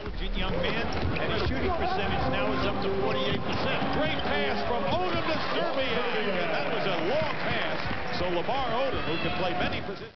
Intelligent young man, and his shooting percentage now is up to 48%. Great pass from Odom to Szczerbiak, and that was a long pass. So Lamar Odom, who can play many positions.